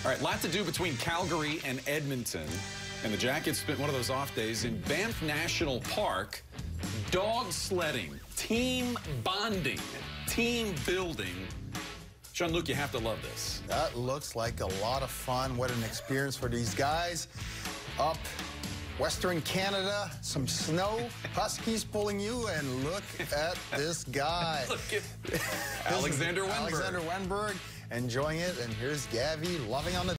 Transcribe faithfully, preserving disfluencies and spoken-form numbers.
All right, lot to do between Calgary and Edmonton. And the Jackets spent one of those off days in Banff National Park, dog sledding, team bonding, team building. Jean-Luc, you have to love this. That looks like a lot of fun. What an experience for these guys. Up Western Canada, some snow, huskies pulling you, and look at this guy. Look at Alexander Wenberg. Alexander Wenberg enjoying it, and here's Gavi loving on the